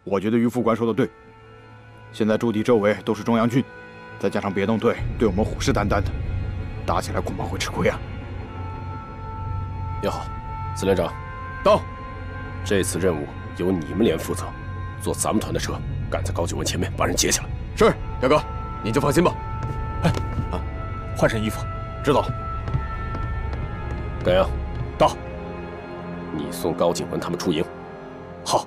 我觉得于副官说的对，现在驻地周围都是中央军，再加上别动队对我们虎视眈眈的，打起来恐怕会吃亏啊。 也好，司连长， 到。 这次任务由你们连负责，坐咱们团的车，赶在高九文前面把人截下来。 是，表哥，您就放心吧。 哎，啊，换身衣服。 知道了。 甘阳， 到。 你送高景文他们出营。 好。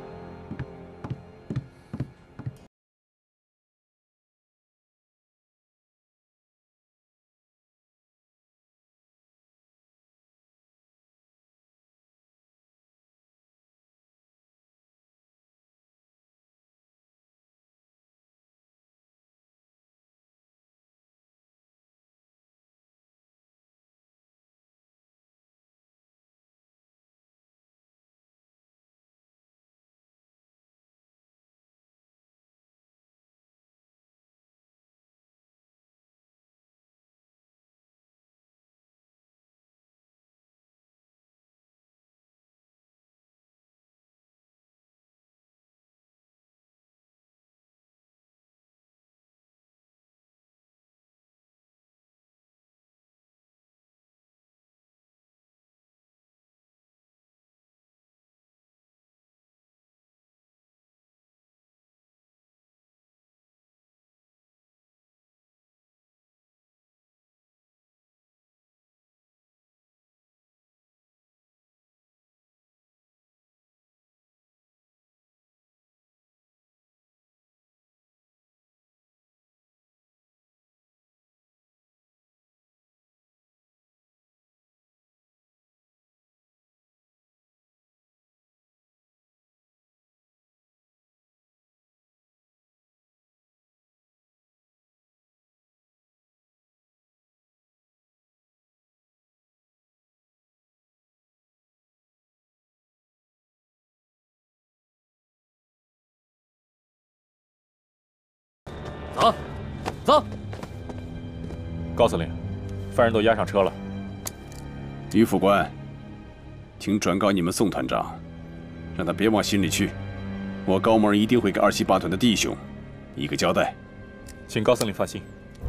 走，走。高司令，犯人都押上车了。 于副官，请转告你们宋团长，让他别往心里去。我高某人一定会给278团的弟兄一个交代。 请高司令放心。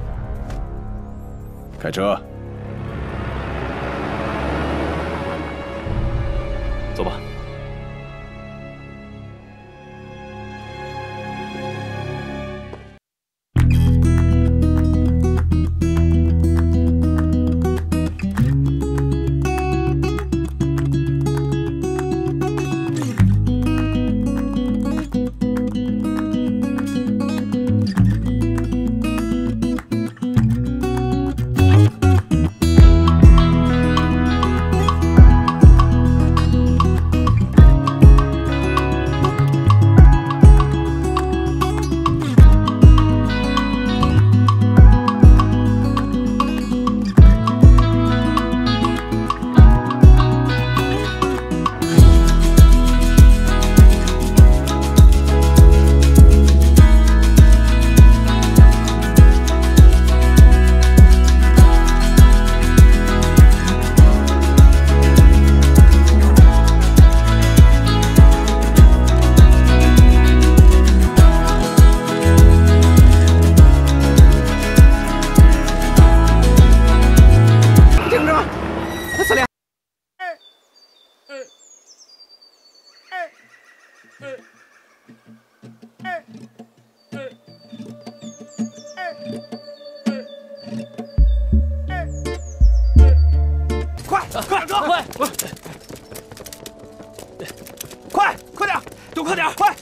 开车。 走吧。 快点，都快点，快！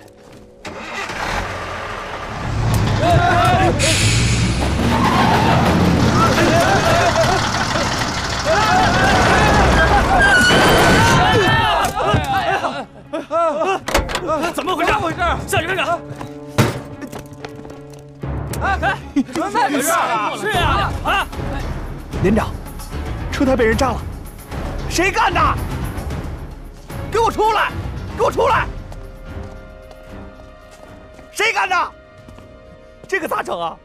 怎么回事？下去看看。哎，怎么回事啊？是呀，啊！ 连长，车胎被人炸了，谁干的？给我出来！给我出来！谁干的？这可咋整啊？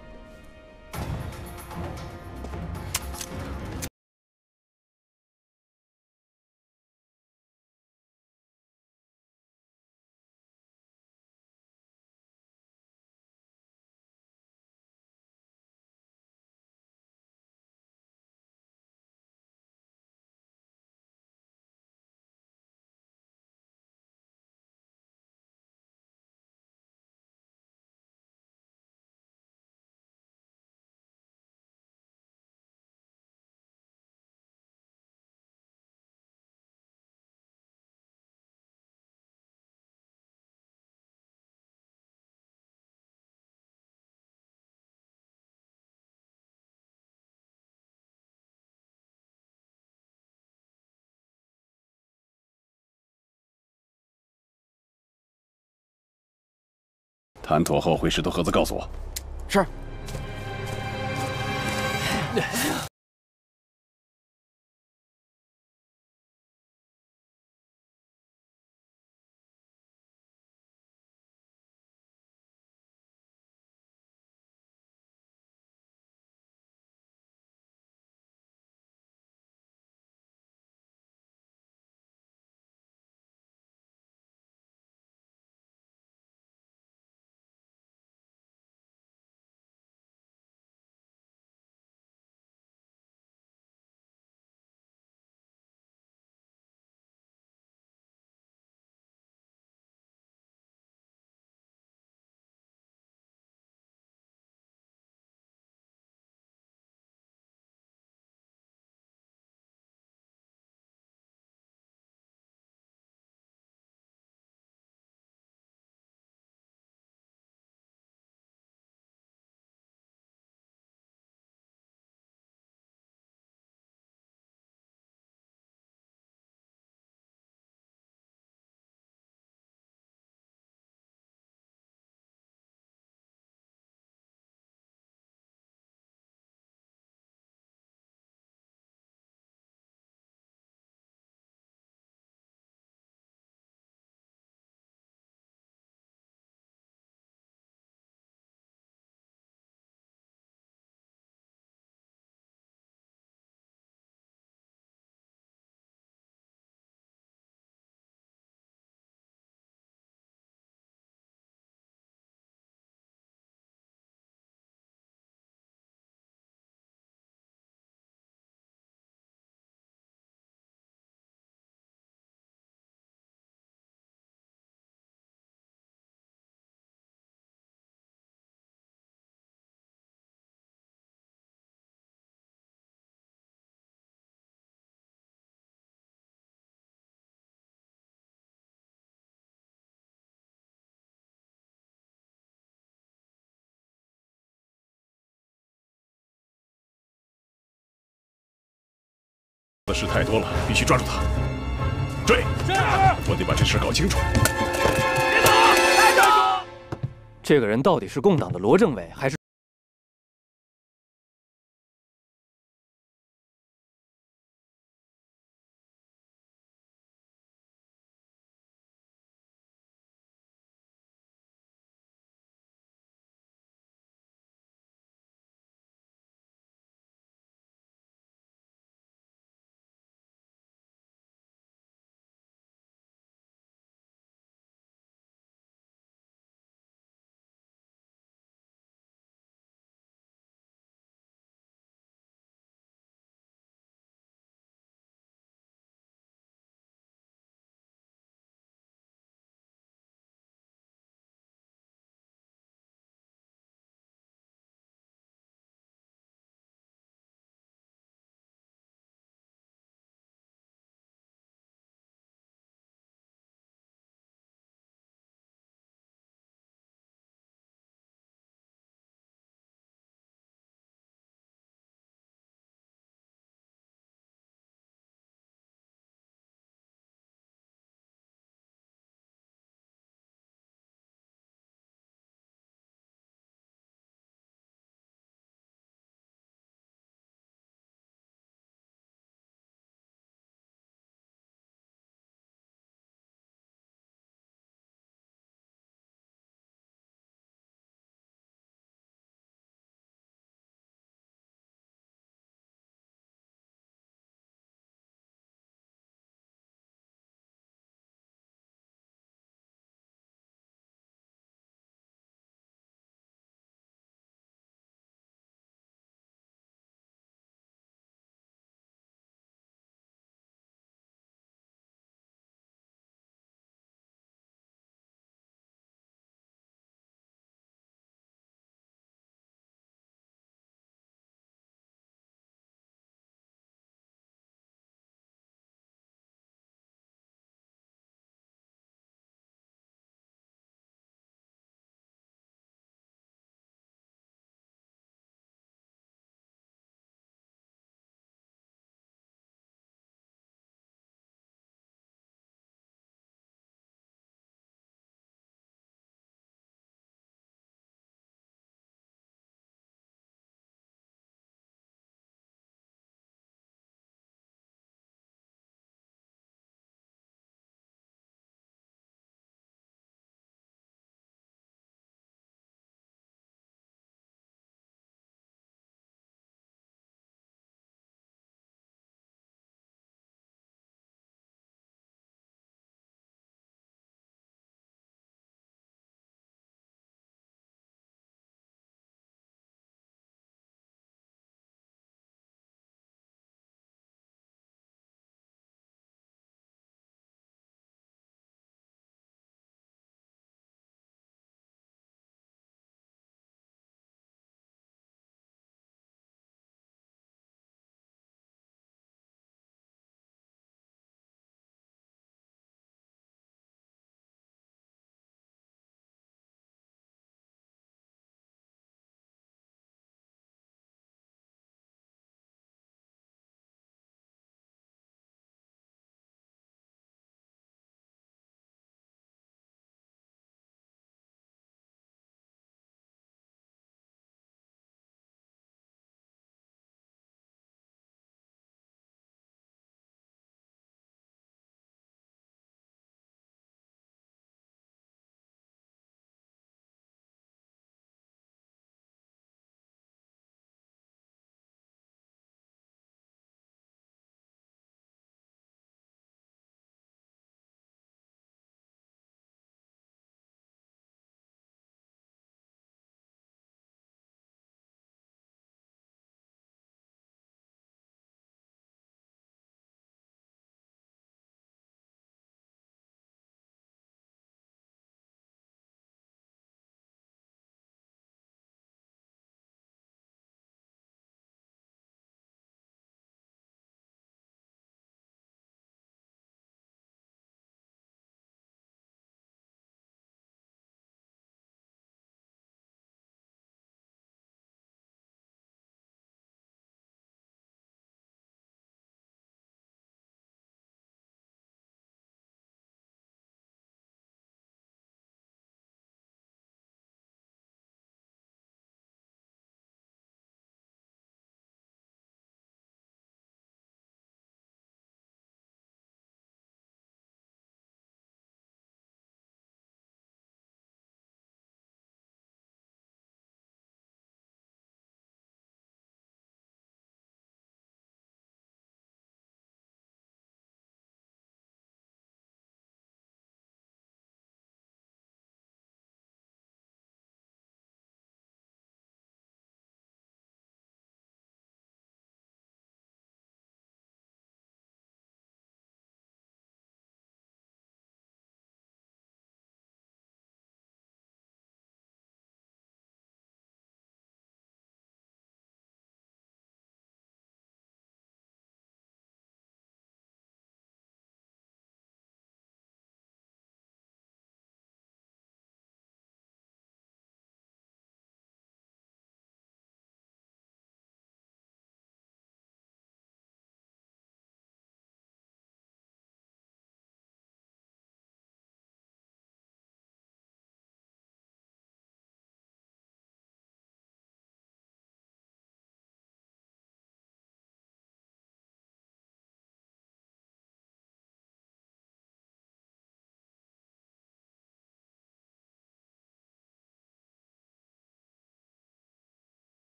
谈妥后会石头盒子告诉我。 是。 的事太多了，必须抓住他。追！我得把这事搞清楚。 别走！带着！ 这个人到底是共党的罗政委，还是？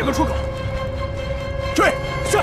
有个出口。追！是。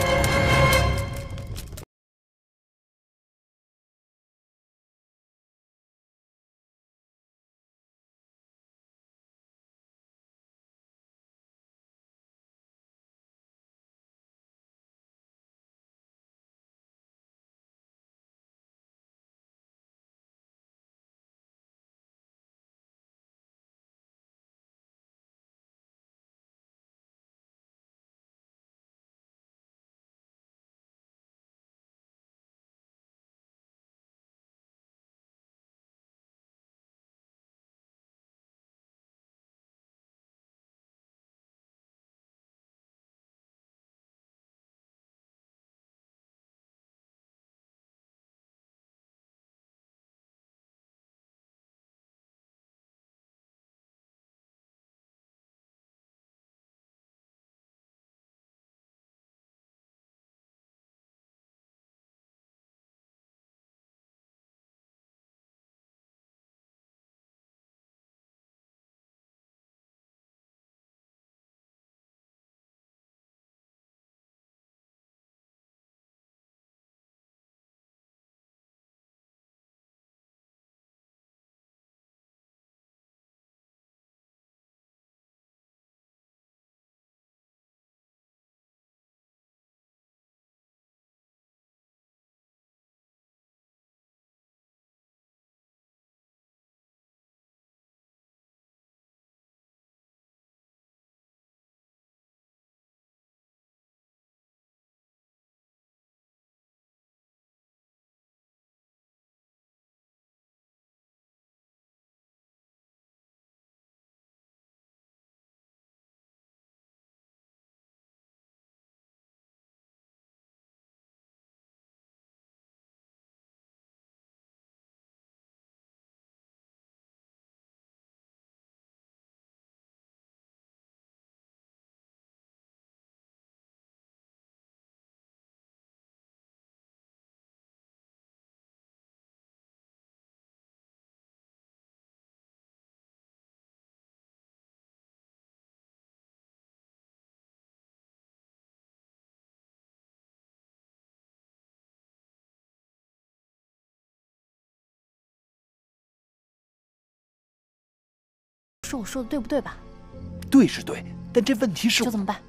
说我说的对不对吧？ 对是对，但这问题是这怎么办？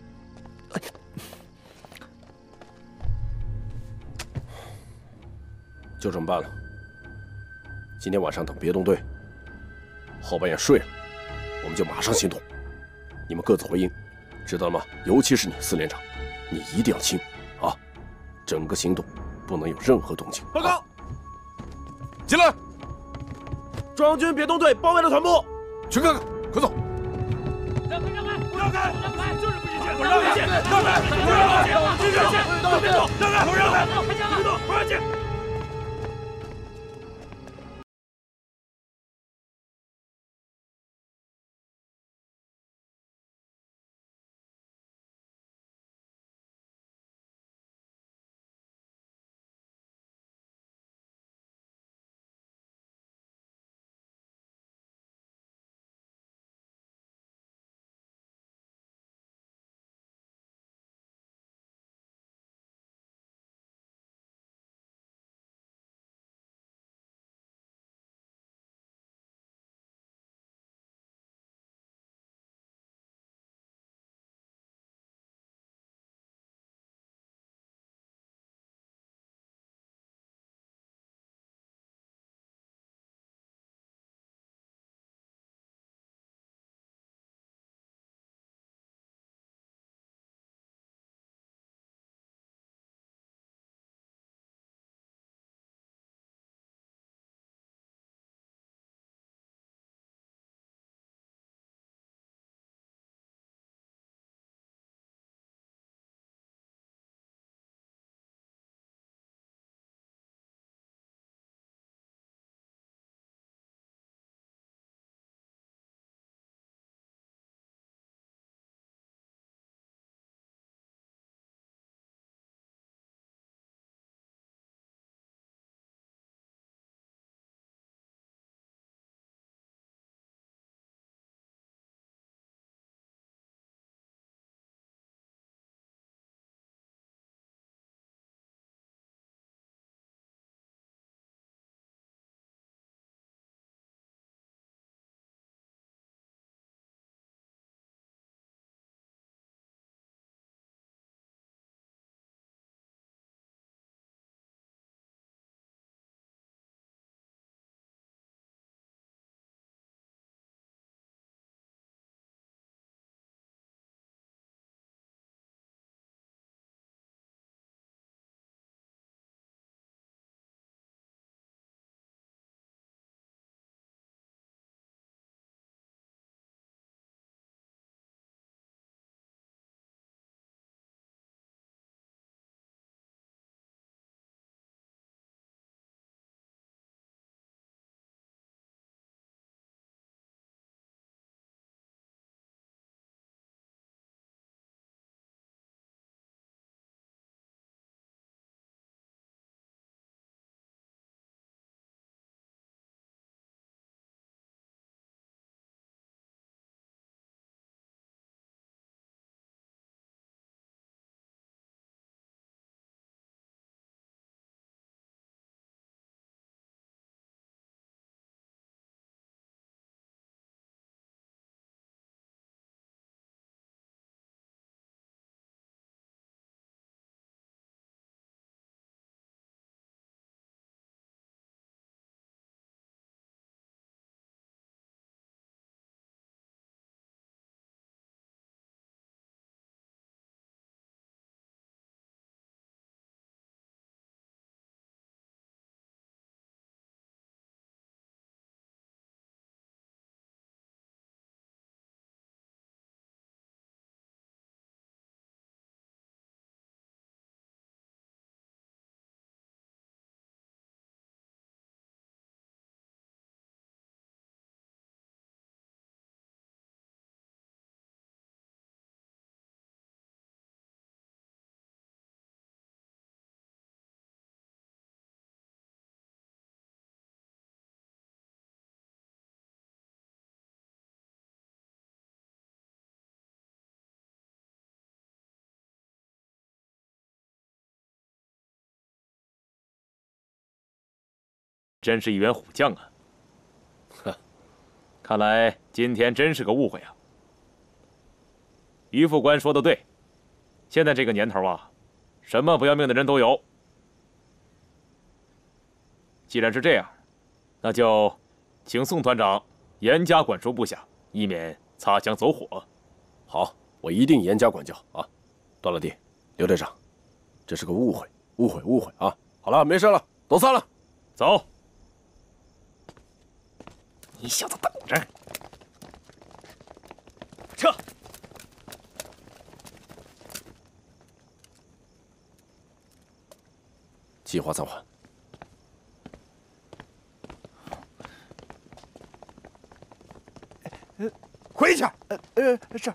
就这么办了。今天晚上等别动队，后半夜睡了，我们就马上行动。你们各自回营，知道了吗？尤其是你，司连长，你一定要清啊！整个行动不能有任何动静。 报告，进来！中央军别动队包围了团部，去看看，快走！ 让开！让开！就是不许进！ 我让你进！让开！不让进！进去！都别动！让开！都让开！别动！不让进！ 真是一员虎将啊！哼，看来今天真是个误会啊。于副官说的对，现在这个年头啊，什么不要命的人都有。既然是这样，那就请宋团长严加管束部下，以免擦枪走火。 好，我一定严加管教啊！段老弟，刘队长，这是个误会，误会啊！好了，没事了，都散了， 走。 你小子等着！撤！ 计划暂缓。 回去。是。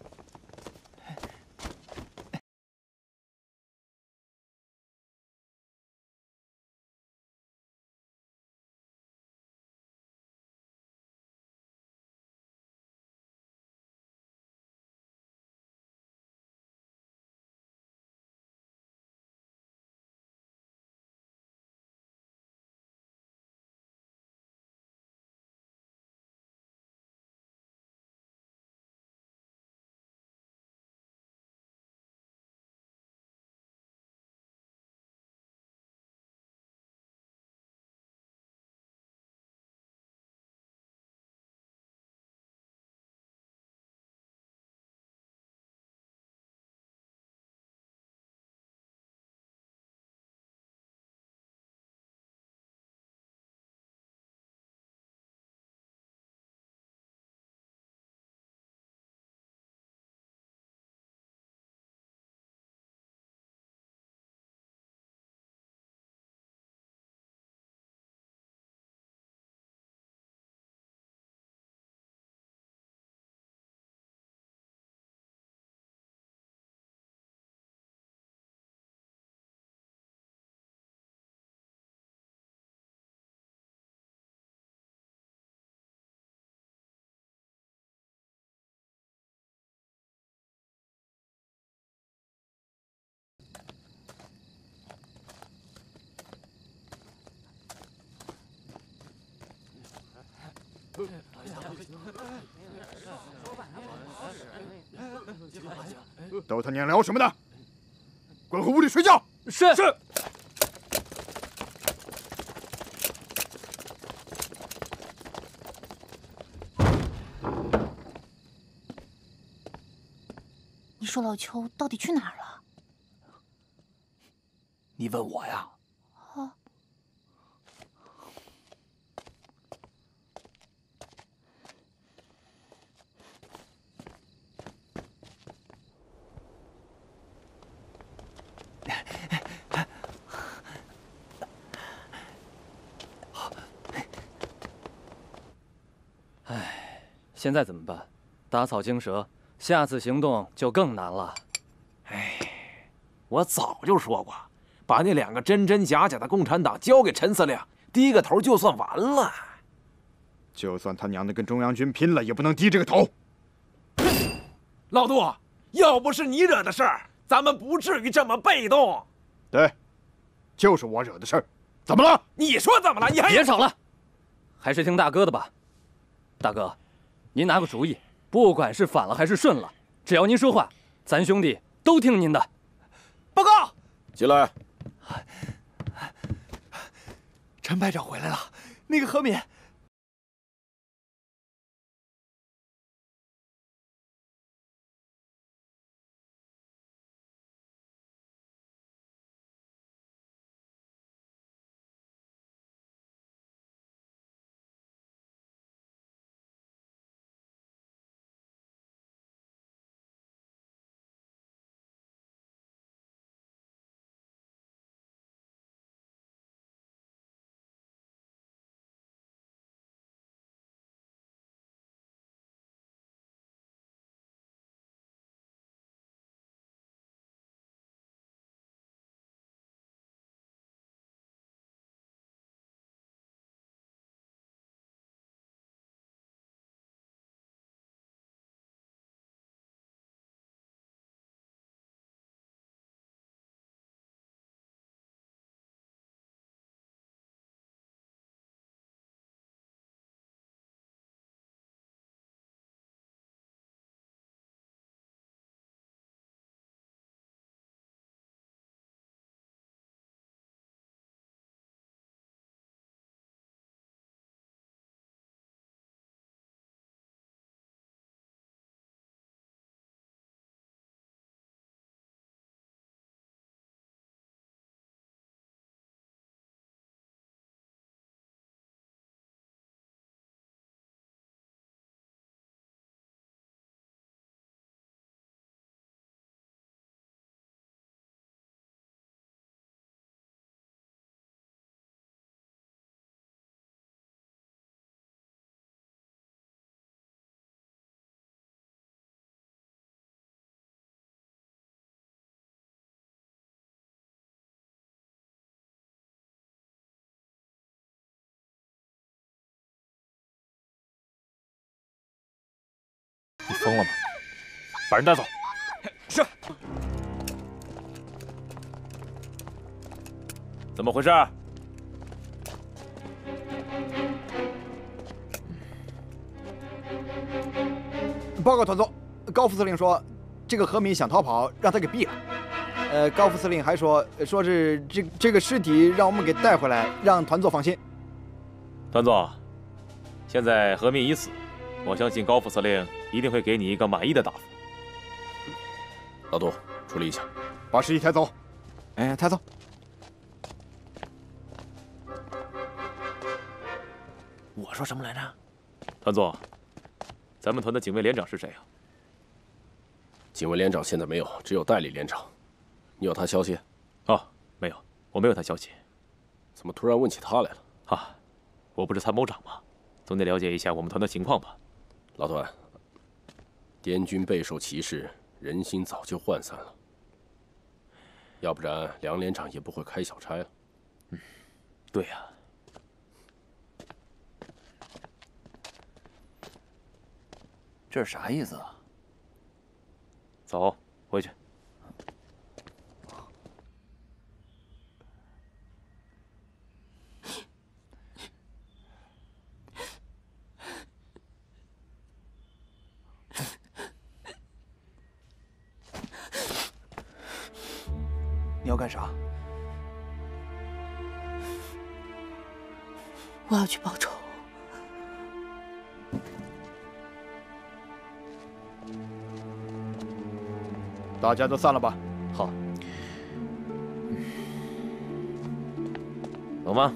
都他娘聊什么呢？滚回屋里睡觉！ 是。 你说老邱到底去哪儿了？ 你问我呀？ 啊。 唉，现在怎么办？打草惊蛇，下次行动就更难了。 哎，我早就说过，把那2个真真假假的共产党交给陈司令，低个头就算完了。 就算他娘的跟中央军拼了，也不能低这个头。 老杜，要不是你惹的事儿，咱们不至于这么被动。 对，就是我惹的事儿。怎么了？ 你说怎么了？你还别吵了，还是听大哥的吧。大哥，您拿个主意，不管是反了还是顺了，只要您说话，咱兄弟都听您的。 报告， 进来。 陈排长回来了，那个何敏。 疯了吗？把人带走。 是。 怎么回事？ 报告团座，高副司令说，这个何敏想逃跑，让他给毙了。高副司令还说是这个尸体让我们给带回来，让团座放心。 团座，现在何敏已死，我相信高副司令一定会给你一个满意的答复。 老杜，处理一下， 把尸体抬走。哎，抬走。 我说什么来着？ 团座，咱们团的警卫连长是谁啊？ 警卫连长现在没有，只有代理连长。你有他消息？ 哦，没有，我没有他消息。 怎么突然问起他来了？ 啊，我不是参谋长吗？总得了解一下我们团的情况吧。 老段，滇军备受歧视，人心早就涣散了。要不然梁连长也不会开小差了。 对呀。 这是啥意思啊？ 走，回去。 你要干啥？ 我要去报仇。 大家都散了吧。 好。 走吗？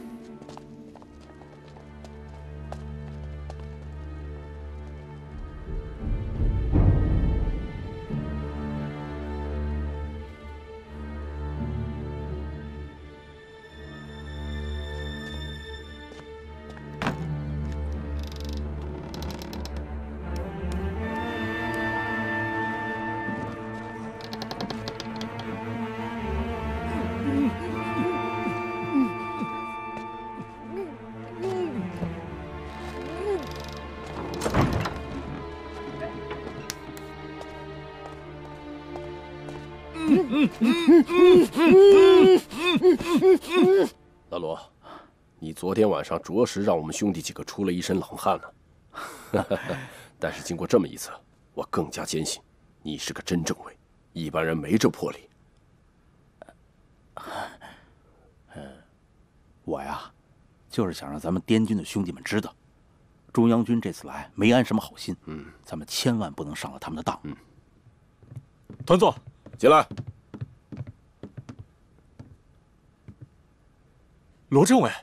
老罗，你昨天晚上着实让我们兄弟几个出了一身冷汗呢。但是经过这么一次，我更加坚信你是个真政委，一般人没这魄力。 我呀，就是想让咱们滇军的兄弟们知道，中央军这次来没安什么好心，咱们千万不能上了他们的当。 团座， 进来。 罗政委，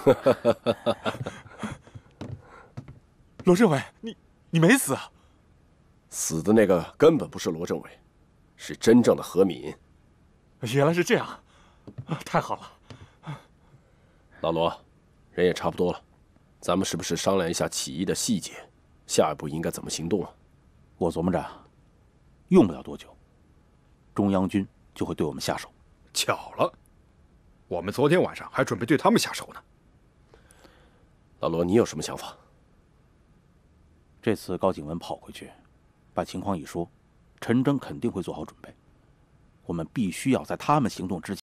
罗政委，你没死啊？ 死的那个根本不是罗政委，是真正的何敏。 原来是这样，太好了。 老罗，人也差不多了，咱们是不是商量一下起义的细节？下一步应该怎么行动啊？ 我琢磨着，用不了多久，中央军就会对我们下手。 巧了。我们昨天晚上还准备对他们下手呢。 老罗，你有什么想法？ 这次高景文跑回去，把情况一说，陈真肯定会做好准备。我们必须要在他们行动之前。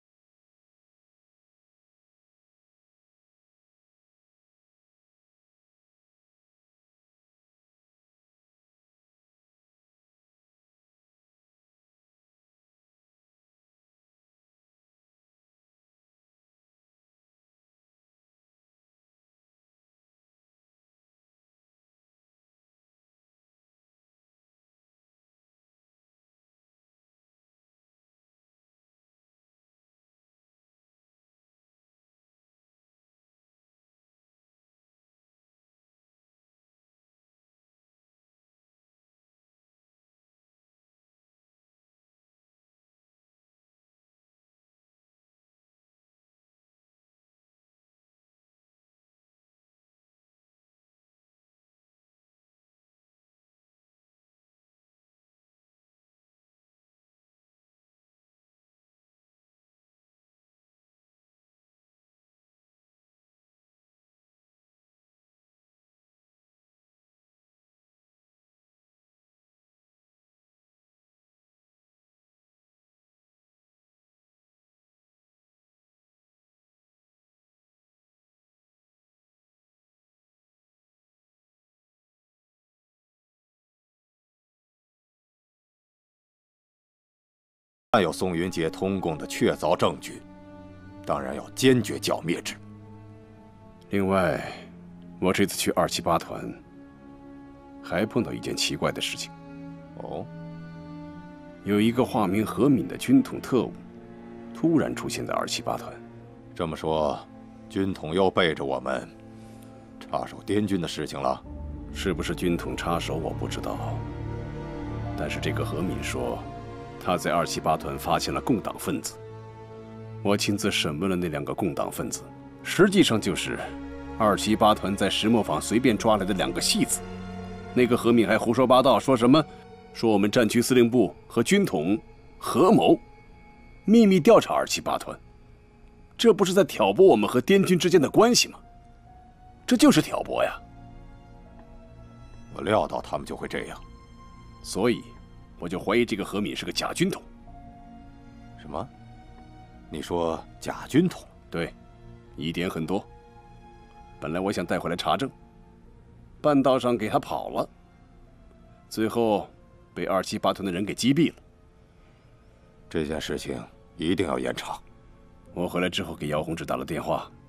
但有宋云杰通共的确凿证据，当然要坚决剿灭之。 另外，我这次去278团，还碰到一件奇怪的事情。 哦， 有一个化名何敏的军统特务，突然出现在278团。 这么说，军统又背着我们插手滇军的事情了？ 是不是军统插手我不知道，但是这个何敏说，他在278团发现了共党分子。我亲自审问了那2个共党分子，实际上就是278团在石磨坊随便抓来的2个戏子。那个何敏还胡说八道，说我们战区司令部和军统合谋，秘密调查278团。这不是在挑拨我们和滇军之间的关系吗？这就是挑拨呀！ 我料到他们就会这样， 所以我就怀疑这个何敏是个假军统。 什么？你说假军统？ 对，疑点很多。本来我想带回来查证，半道上给他跑了，最后被278团的人给击毙了。 这件事情一定要严查。 我回来之后给姚宏志打了电话，